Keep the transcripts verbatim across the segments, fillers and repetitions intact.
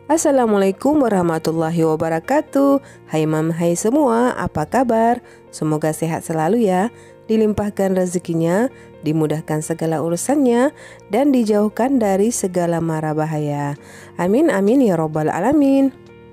Assalamualaikum warahmatullahi wabarakatuh. Hai mam, hai semua, apa kabar? Semoga sehat selalu ya, dilimpahkan rezekinya, dimudahkan segala urusannya, dan dijauhkan dari segala mara bahaya. Amin amin ya robbal alamin.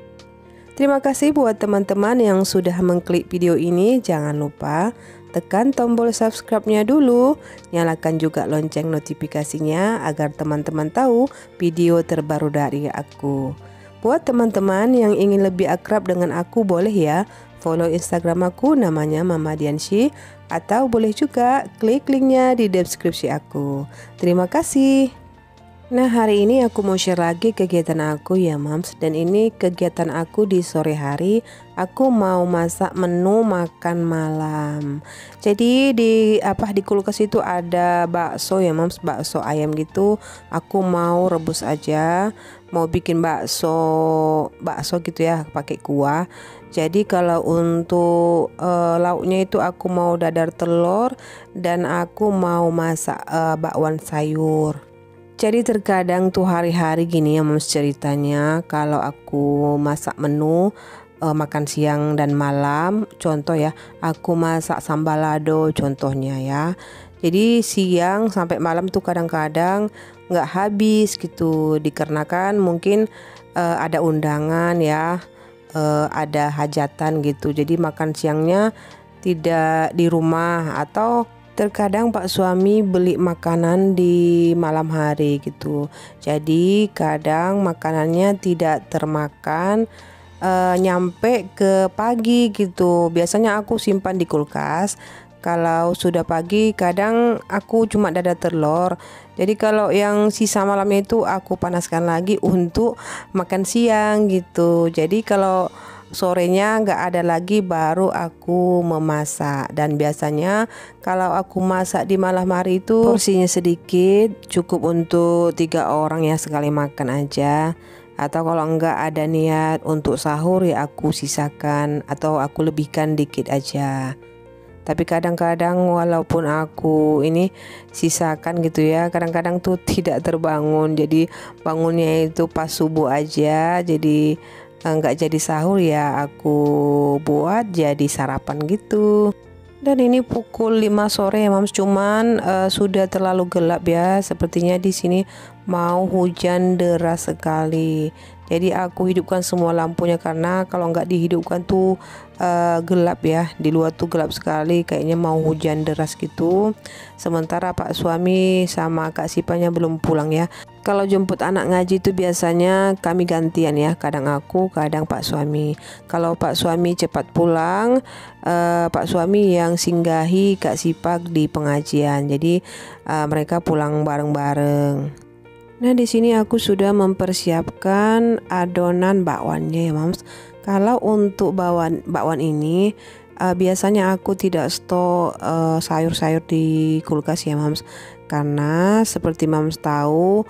Terima kasih buat teman-teman yang sudah mengklik video ini. Jangan lupa tekan tombol subscribe-nya dulu, nyalakan juga lonceng notifikasinya agar teman-teman tahu video terbaru dari aku. Buat teman-teman yang ingin lebih akrab dengan aku, boleh ya follow Instagram aku, namanya Mama Diansyah, atau boleh juga klik linknya di deskripsi aku. Terima kasih. Nah, hari ini aku mau share lagi kegiatan aku ya mams, dan ini kegiatan aku di sore hari. Aku mau masak menu makan malam. Jadi di apa di kulkas itu ada bakso ya mams, bakso ayam gitu. Aku mau rebus aja, mau bikin bakso bakso gitu ya, pakai kuah. Jadi kalau untuk uh, lauknya itu aku mau dadar telur, dan aku mau masak uh, bakwan sayur. Jadi terkadang tuh hari-hari gini ya mams, ceritanya kalau aku masak menu e, makan siang dan malam, contoh ya, aku masak sambal lado contohnya ya. Jadi siang sampai malam tuh kadang-kadang nggak habis gitu, dikarenakan mungkin e, ada undangan ya, e, ada hajatan gitu. Jadi makan siangnya tidak di rumah, atau terkadang Pak suami beli makanan di malam hari gitu. Jadi kadang makanannya tidak termakan e, nyampe ke pagi gitu. Biasanya aku simpan di kulkas. Kalau sudah pagi kadang aku cuma dadar telur. Jadi kalau yang sisa malamnya itu aku panaskan lagi untuk makan siang gitu. Jadi kalau sorenya nggak ada lagi, baru aku memasak. Dan biasanya kalau aku masak di malam hari itu porsinya sedikit, cukup untuk tiga orang ya, sekali makan aja. Atau kalau enggak ada niat untuk sahur ya aku sisakan atau aku lebihkan dikit aja. Tapi kadang-kadang walaupun aku ini sisakan gitu ya, kadang-kadang tuh tidak terbangun. Jadi bangunnya itu pas subuh aja, jadi nggak jadi sahur ya, aku buat jadi sarapan gitu. Dan ini pukul lima sore ya mams, cuman uh, sudah terlalu gelap ya, sepertinya di sini mau hujan deras sekali. Jadi aku hidupkan semua lampunya, karena kalau nggak dihidupkan tuh uh, gelap ya, di luar tuh gelap sekali, kayaknya mau hujan deras gitu. Sementara Pak suami sama Kak Sipanya belum pulang ya. Kalau jemput anak ngaji itu biasanya kami gantian ya, kadang aku, kadang Pak suami. Kalau Pak suami cepat pulang, uh, Pak suami yang singgahi Kak Sipak di pengajian. Jadi uh, mereka pulang bareng-bareng. Nah, di sini aku sudah mempersiapkan adonan bakwannya ya mams. Kalau untuk bakwan bakwan ini uh, biasanya aku tidak stok uh, sayur-sayur di kulkas ya mams, karena seperti mams tahu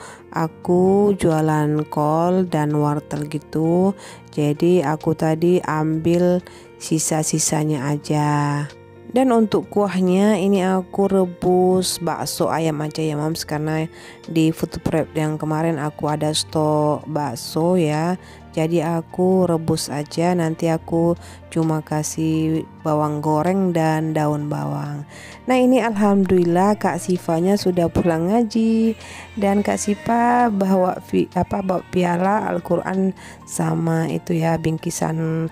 aku jualan kol dan wortel gitu. Jadi aku tadi ambil sisa-sisanya aja. Dan untuk kuahnya ini aku rebus bakso ayam aja ya mams, karena di food prep yang kemarin aku ada stok bakso ya. Jadi aku rebus aja, nanti aku cuma kasih bawang goreng dan daun bawang. Nah, ini alhamdulillah Kak Sifanya sudah pulang ngaji, dan Kak Sipa bawa vi, apa bawa piala Al-Qur'an sama itu ya, bingkisan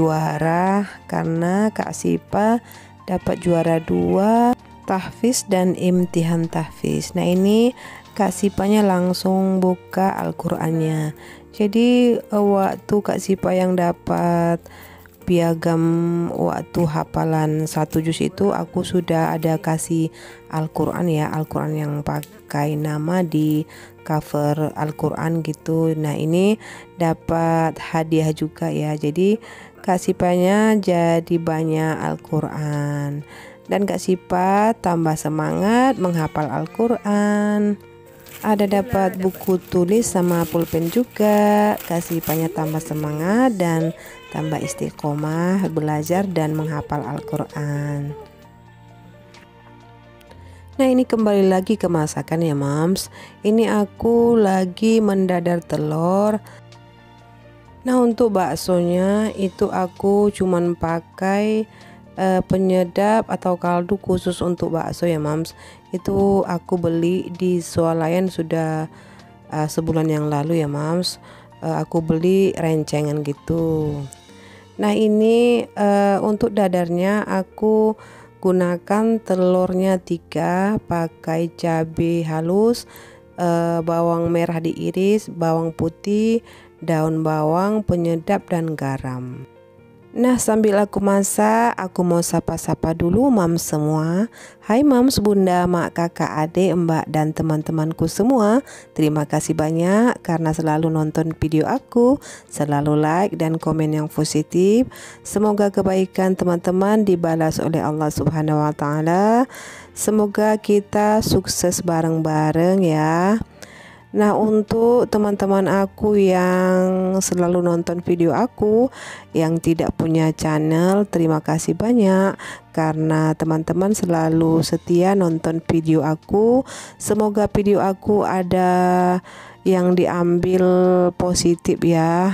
juara, karena Kak Sipa dapat juara dua tahfiz dan imtihan tahfiz. Nah, ini Kak Sipanya langsung buka Al-Qur'annya. Jadi waktu Kak Sipa yang dapat piagam waktu hafalan satu juz itu, aku sudah ada kasih Al-Qur'an ya, Al-Qur'an yang pakai nama di cover Al-Qur'an gitu. Nah, ini dapat hadiah juga ya. Jadi Kak Sipanya jadi banyak Al-Qur'an, dan Kak Sipa tambah semangat menghafal Al-Qur'an. Ada dapat buku tulis sama pulpen juga. Kak Sipanya tambah semangat dan tambah istiqomah belajar dan menghafal Al-Qur'an. Nah, ini kembali lagi ke masakan ya mams. Ini aku lagi mendadar telur. Nah, untuk baksonya itu aku cuman pakai uh, penyedap atau kaldu khusus untuk bakso ya mams. Itu aku beli di swalayan sudah uh, sebulan yang lalu ya mams. Uh, aku beli rencengan gitu. Nah, ini uh, untuk dadarnya aku gunakan telurnya tiga, pakai cabai halus, uh, bawang merah diiris, bawang putih, daun bawang, penyedap dan garam. Nah, sambil aku masak, aku mau sapa-sapa dulu mams semua. Hai mams, bunda, mak, kakak, adik, mbak, dan teman-temanku semua. Terima kasih banyak karena selalu nonton video aku, selalu like dan komen yang positif. Semoga kebaikan teman-teman dibalas oleh Allah Subhanahu wa taala. Semoga kita sukses bareng-bareng ya. Nah, untuk teman-teman aku yang selalu nonton video aku, yang tidak punya channel, terima kasih banyak karena teman-teman selalu setia nonton video aku. Semoga video aku ada yang diambil positif ya.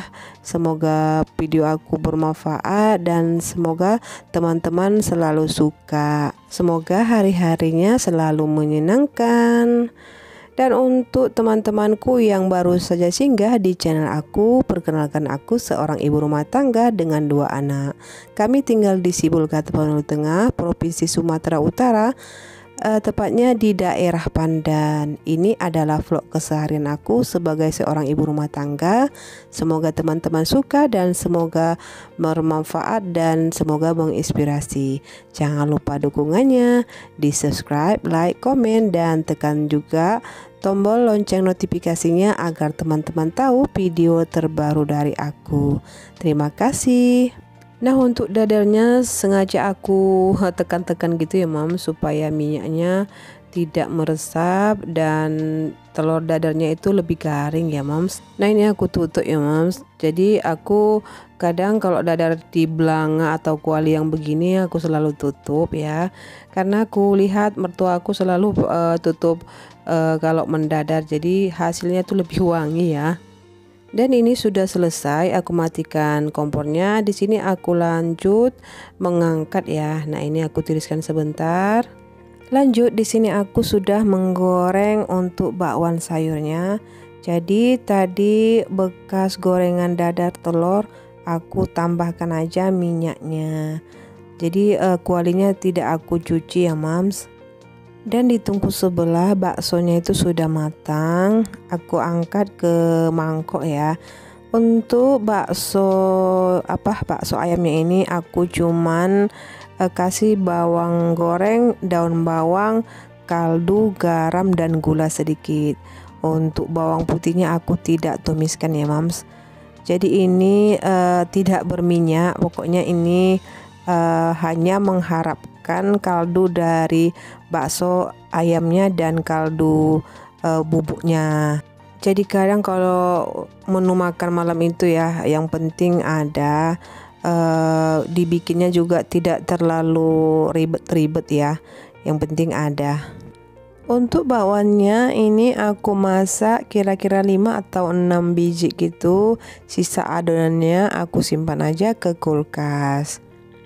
Semoga video aku bermanfaat dan semoga teman-teman selalu suka. Semoga hari-harinya selalu menyenangkan. Dan untuk teman-temanku yang baru saja singgah di channel aku, perkenalkan aku seorang ibu rumah tangga dengan dua anak. Kami tinggal di Sibolga, Tapanuli Tengah, Provinsi Sumatera Utara, eh, tepatnya di daerah Pandan. Ini adalah vlog keseharian aku sebagai seorang ibu rumah tangga. Semoga teman-teman suka dan semoga bermanfaat dan semoga menginspirasi. Jangan lupa dukungannya, di subscribe, like, komen, dan tekan juga tombol lonceng notifikasinya agar teman-teman tahu video terbaru dari aku. Terima kasih. Nah, untuk dadarnya sengaja aku tekan-tekan gitu ya mam, supaya minyaknya tidak meresap dan telur dadarnya itu lebih garing ya mams. Nah, ini aku tutup ya mams. Jadi aku kadang kalau dadar di belanga atau kuali yang begini aku selalu tutup ya, karena aku lihat mertua aku selalu uh, tutup uh, kalau mendadar, jadi hasilnya tuh lebih wangi ya. Dan ini sudah selesai, aku matikan kompornya. Di sini aku lanjut mengangkat ya. Nah, ini aku tiriskan sebentar. Lanjut, di sini aku sudah menggoreng untuk bakwan sayurnya. Jadi tadi bekas gorengan dadar telur aku tambahkan aja minyaknya. Jadi uh, kualinya tidak aku cuci ya mams. Dan di tungku sebelah baksonya itu sudah matang, aku angkat ke mangkok ya. Untuk bakso apa bakso ayamnya ini aku cuman eh, kasih bawang goreng, daun bawang, kaldu, garam, dan gula sedikit. Untuk bawang putihnya aku tidak tumiskan ya mams. Jadi ini eh, tidak berminyak, pokoknya ini eh, hanya mengharapkan kaldu dari bakso ayamnya dan kaldu uh, bubuknya. Jadi kadang kalau menu makan malam itu ya, yang penting ada uh, dibikinnya juga tidak terlalu ribet-ribet ya, yang penting ada. Untuk bakwannya ini aku masak kira-kira lima atau enam biji gitu. Sisa adonannya aku simpan aja ke kulkas.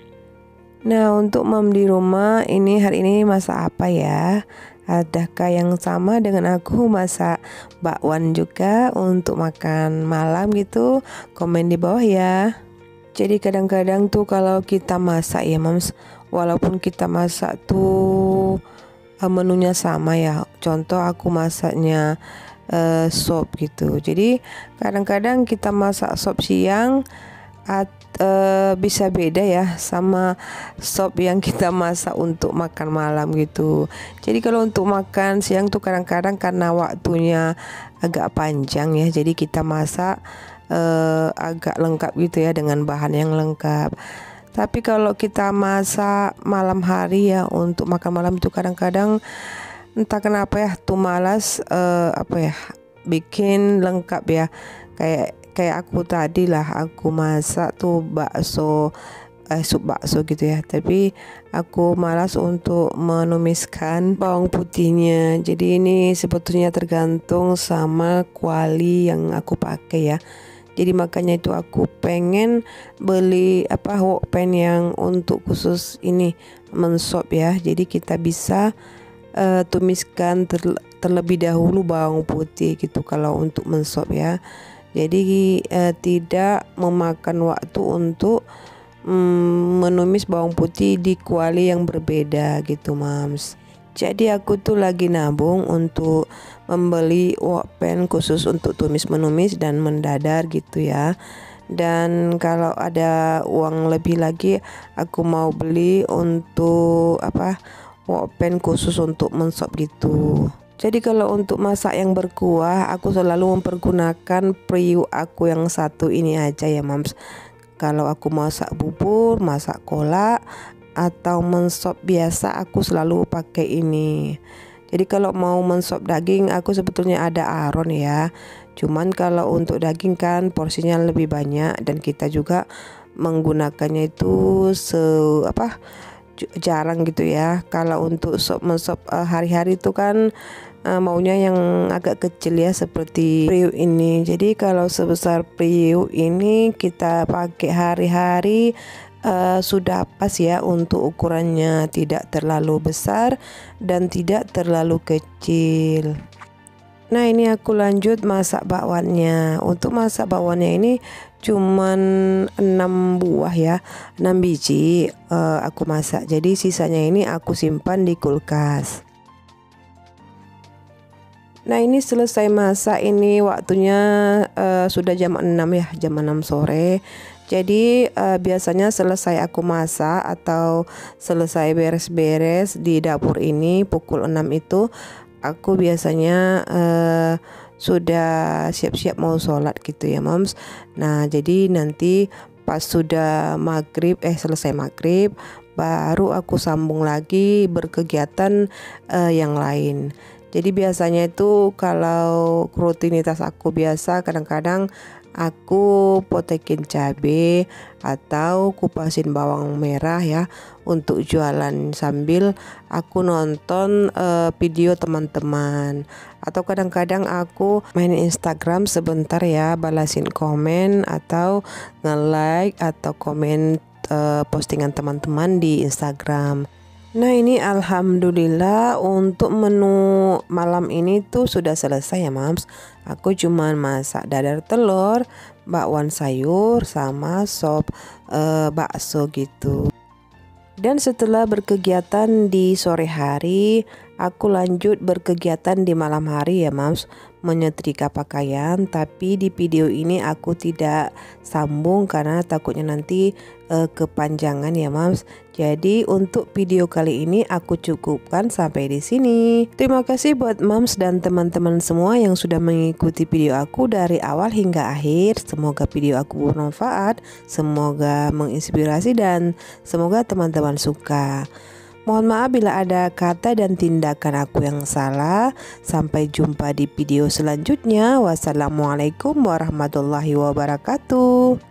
Nah, untuk mam di rumah ini hari ini masak apa ya? Adakah yang sama dengan aku masak bakwan juga untuk makan malam gitu? Komen di bawah ya. Jadi kadang-kadang tuh kalau kita masak ya mams, walaupun kita masak tuh menunya sama ya. Contoh aku masaknya uh, sop gitu. Jadi kadang-kadang kita masak sop siang at, uh, bisa beda ya sama sop yang kita masak untuk makan malam gitu. Jadi kalau untuk makan siang tuh kadang-kadang karena waktunya agak panjang ya, jadi kita masak uh, agak lengkap gitu ya dengan bahan yang lengkap. Tapi kalau kita masak malam hari ya untuk makan malam itu kadang-kadang entah kenapa ya tuh malas uh, apa ya bikin lengkap ya, kayak kayak aku tadi lah aku masak tuh bakso eh, sup bakso gitu ya, tapi aku malas untuk menumiskan bawang putihnya. Jadi ini sebetulnya tergantung sama kuali yang aku pakai ya. Jadi makanya itu aku pengen beli apa wokpen yang untuk khusus ini mensop ya. Jadi kita bisa uh, tumiskan ter terlebih dahulu bawang putih gitu kalau untuk mensop ya. Jadi uh, tidak memakan waktu untuk um, menumis bawang putih di kuali yang berbeda gitu Mams. Jadi aku tuh lagi nabung untuk membeli wokpen khusus untuk tumis menumis dan mendadar gitu ya. Dan kalau ada uang lebih lagi aku mau beli untuk apa wokpen khusus untuk mensop gitu. Jadi kalau untuk masak yang berkuah aku selalu mempergunakan periuk aku yang satu ini aja ya Mams. Kalau aku masak bubur, masak kolak atau mensop biasa aku selalu pakai ini. Jadi kalau mau mensop daging aku sebetulnya ada aron ya. Cuman kalau untuk daging kan porsinya lebih banyak dan kita juga menggunakannya itu se apa jarang gitu ya. Kalau untuk sop mensop uh, hari-hari itu kan uh, maunya yang agak kecil ya seperti periuk ini. Jadi kalau sebesar periuk ini kita pakai hari-hari Uh, sudah pas ya untuk ukurannya, tidak terlalu besar dan tidak terlalu kecil. Nah ini aku lanjut masak bakwannya. Untuk masak bakwannya ini cuman enam buah ya, enam biji uh, aku masak. Jadi sisanya ini aku simpan di kulkas. Nah ini selesai masak, ini waktunya uh, sudah jam enam ya, jam enam sore. Jadi uh, biasanya selesai aku masak atau selesai beres-beres di dapur ini pukul enam itu aku biasanya uh, sudah siap-siap mau sholat gitu ya Moms. Nah jadi nanti pas sudah maghrib eh selesai maghrib baru aku sambung lagi berkegiatan uh, yang lain. Jadi biasanya itu kalau rutinitas aku biasa kadang-kadang aku potekin cabai atau kupasin bawang merah ya untuk jualan sambil aku nonton uh, video teman-teman, atau kadang-kadang aku main Instagram sebentar ya, balasin komen atau nge-like atau komen uh, postingan teman-teman di Instagram. Nah ini alhamdulillah untuk menu malam ini tuh sudah selesai ya Mams. Aku cuman masak dadar telur, bakwan sayur sama sop uh, bakso gitu. Dan setelah berkegiatan di sore hari, aku lanjut berkegiatan di malam hari ya Mams, menyetrika pakaian. Tapi di video ini aku tidak sambung karena takutnya nanti uh, kepanjangan ya Mams. Jadi untuk video kali ini aku cukupkan sampai di sini. Terima kasih buat Mams dan teman-teman semua yang sudah mengikuti video aku dari awal hingga akhir. Semoga video aku bermanfaat, semoga menginspirasi dan semoga teman-teman suka. Mohon maaf bila ada kata dan tindakan aku yang salah. Sampai jumpa di video selanjutnya. Wassalamualaikum warahmatullahi wabarakatuh.